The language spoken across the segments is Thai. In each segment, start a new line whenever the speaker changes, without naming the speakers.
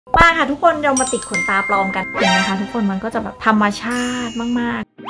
มาค่ะทุกคนเรามาติดขนตาปลอมกันเห็นไหมคะทุกคนมันก็จะแบบธรรมชาติมากๆ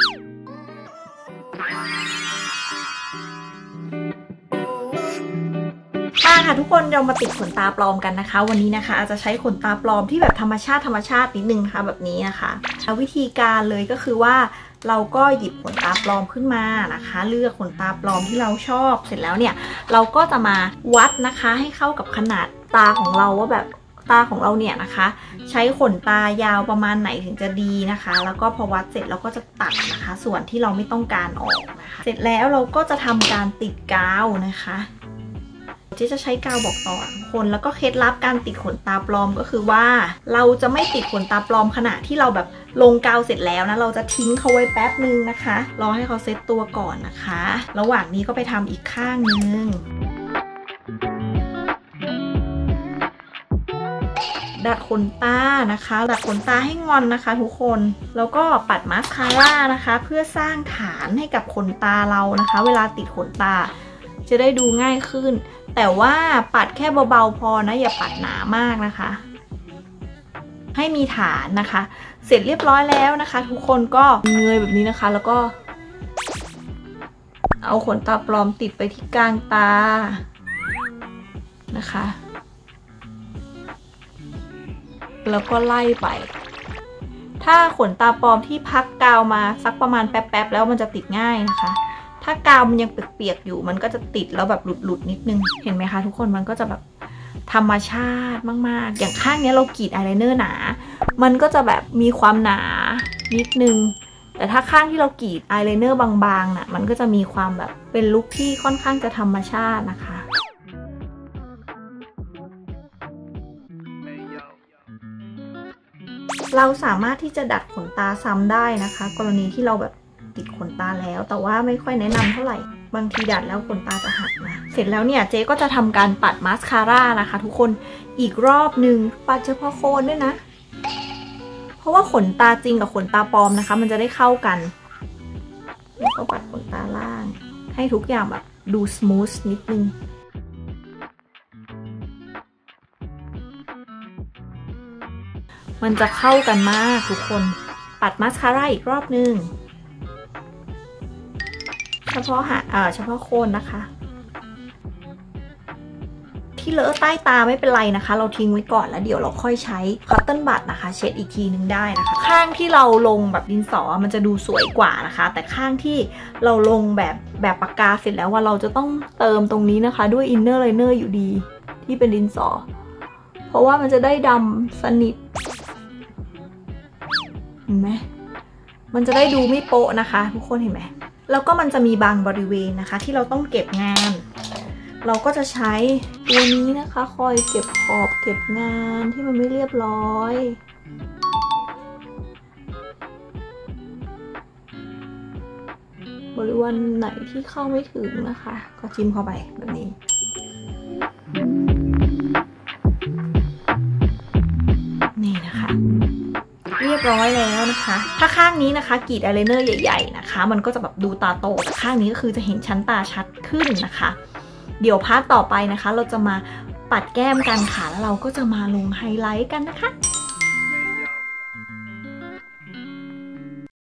มาค่ะทุกคนเรามาติดขนตาปลอมกันนะคะวันนี้นะคะอาจจะใช้ขนตาปลอมที่แบบธรรมชาตินิดนึงนะคะแบบนี้นะคะวิธีการเลยก็คือว่าเราก็หยิบขนตาปลอมขึ้นมานะคะเลือกขนตาปลอมที่เราชอบเสร็จแล้วเนี่ยเราก็จะมาวัดนะคะให้เข้ากับขนาดตาของเราว่าแบบตาของเราเนี่ยนะคะใช้ขนตายาวประมาณไหนถึงจะดีนะคะแล้วก็พอวัดเสร็จเราก็จะตัดนะคะส่วนที่เราไม่ต้องการออกนะคะเสร็จแล้วเราก็จะทำการติดกาวนะคะที่จะใช้กาวบอกต่อคนแล้วก็เคล็ดลับการติดขนตาปลอมก็คือว่าเราจะไม่ติดขนตาปลอมขณะที่เราแบบลงกาวเสร็จแล้วนะเราจะทิ้งเขาไว้แป๊บนึงนะคะรอให้เขาเซตตัวก่อนนะคะระหว่างนี้ก็ไปทำอีกข้างนึงดัดขนตานะคะดัดขนตาให้งอนนะคะทุกคนแล้วก็ปัดมาสคาร่านะคะเพื่อสร้างฐานให้กับขนตาเรานะคะเวลาติดขนตาจะได้ดูง่ายขึ้นแต่ว่าปัดแค่เบาๆพอนะอย่าปัดหนามากนะคะให้มีฐานนะคะเสร็จเรียบร้อยแล้วนะคะทุกคนก็เงยแบบนี้นะคะแล้วก็เอาขนตาปลอมติดไปที่กลางตานะคะแล้วก็ไล่ไปถ้าขนตาปลอมที่พักกาวมาสักประมาณแป๊บๆแล้วมันจะติดง่ายนะคะถ้ากาวมันยังเปียกๆอยู่มันก็จะติดแล้วแบบหลุดๆนิดนึงเห็นไหมคะทุกคนมันก็จะแบบธรรมชาติมากๆอย่างข้างนี้เรากรีดอายไลเนอร์หนามันก็จะแบบมีความหนานิดนึงแต่ถ้าข้างที่เรากรีดอายไลเนอร์บางๆน่ะมันก็จะมีความแบบเป็นลุคที่ค่อนข้างจะธรรมชาตินะคะเราสามารถที่จะดัดขนตาซ้ำได้นะคะกรณีที่เราแบบติดขนตาแล้วแต่ว่าไม่ค่อยแนะนำเท่าไหร่บางทีดัดแล้วขนตาจะหักนะเสร็จแล้วเนี่ยเจ๊ก็จะทำการปัดมาสคาร่านะคะทุกคนอีกรอบนึงปัดเฉพาะโคนด้วยนะเพราะว่าขนตาจริงกับขนตาปลอมนะคะมันจะได้เข้ากันแล้วก็ปัดขนตาล่างให้ทุกอย่างแบบดูสมูทนิดนึงมันจะเข้ากันมากทุกคนปัดมาสคาร่าอีกรอบนึงเฉพาะโคนนะคะที่เลอะใต้ตาไม่เป็นไรนะคะเราทิ้งไว้ก่อนแล้วเดี๋ยวเราค่อยใช้คัตเติ้ลบัดนะคะเช็ดอีกทีนึงได้นะคะข้างที่เราลงแบบดินสอมันจะดูสวยกว่านะคะแต่ข้างที่เราลงแบบปากกาเสร็จแล้วว่าเราจะต้องเติมตรงนี้นะคะด้วยอินเนอร์ไลเนอร์อยู่ดีที่เป็นดินสอเพราะว่ามันจะได้ดำสนิทเห็นไหมมันจะได้ดูไม่โป๊ะนะคะทุกคนเห็นไหมแล้วก็มันจะมีบางบริเวณนะคะที่เราต้องเก็บงานเราก็จะใช้ตัวนี้นะคะคอยเก็บขอบเก็บงานที่มันไม่เรียบร้อยบริเวณไหนที่เข้าไม่ถึงนะคะก็จิ้มเข้าไปแบบนี้นี่นะคะเรียบร้อยแล้วนะคะถ้าข้างนี้นะคะกรีดอายไลเนอร์ใหญ่ๆนะคะมันก็จะแบบดูตาโตแต่ข้างนี้ก็คือจะเห็นชั้นตาชัดขึ้นนะคะเดี๋ยวพาร์ทต่อไปนะคะเราจะมาปัดแก้มกันค่ะแล้วเราก็จะมาลงไฮไลท์กันนะคะ